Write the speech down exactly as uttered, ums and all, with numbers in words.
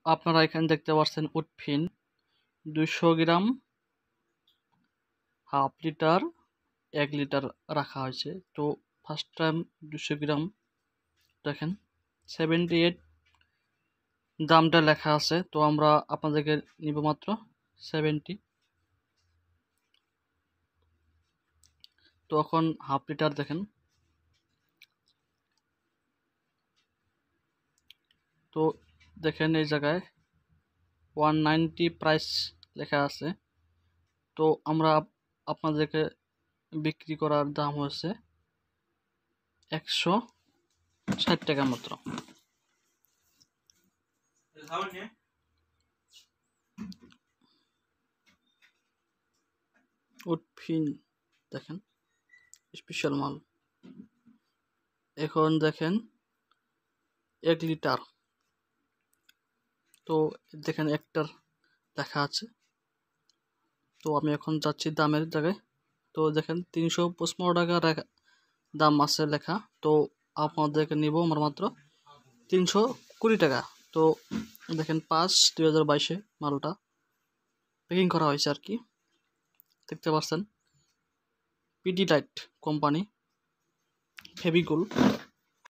আপনারা এখানে দেখতে পাচ্ছেন উডফিন দুইশো গ্রাম, হাফ লিটার, এক লিটার রাখা হয়েছে। তো ফার্স্ট টাইম দুশো গ্রাম দেখেন সেভেন্টি এইট দামটা লেখা আছে, তো আমরা আপনাদেরকে নিব মাত্র সেভেন্টি। তো এখন হাফ লিটার দেখেন, তো দেখেন এই জায়গায় ওয়ান নাইনটি প্রাইস লেখা আছে। তো আমরা আপনাদেরকে বিক্রি করার দাম হচ্ছে একশো ষাট টাকা মাত্র। উডফিন দেখেন স্পেশাল মাল। এখন দেখেন এক লিটার, তো দেখেন একটার লেখা আছে। তো আমি এখন যাচ্ছি দামের জায়গায়। তো দেখেন তিনশো পঁচপন্ন টাকা দাম আছে লেখা। তো আপনাদেরকে নিব আমার মাত্র তিনশো কুড়ি টাকা। তো দেখেন পাঁচ দুই হাজার বাইশে মালটা প্যাকিং করা হয়েছে আর কি, দেখতে পাচ্ছেন। পিডিলাইট কোম্পানি ফেভিকুল।